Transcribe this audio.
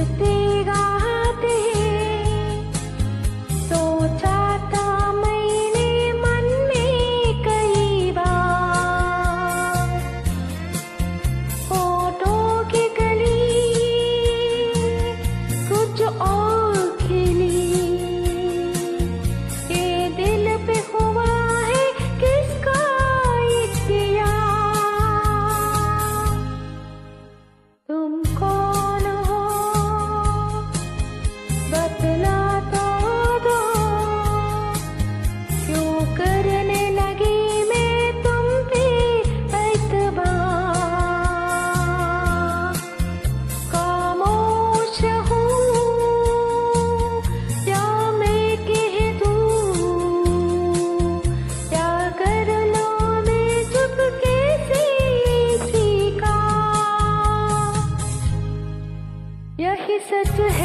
हंसते गाते सोचा था मैंने मन में कई बार, होठों की गली कुछ और खिली, ये दिल पे हुआ है किसका इख्तियार। तुम कौन हो बतला तो दो, क्यों करने लगी मैं तुम पे एतबार। खामोश हूँ या मैं कह दूँ, या कर लो मैं चुपके से स्वीकार। यही सच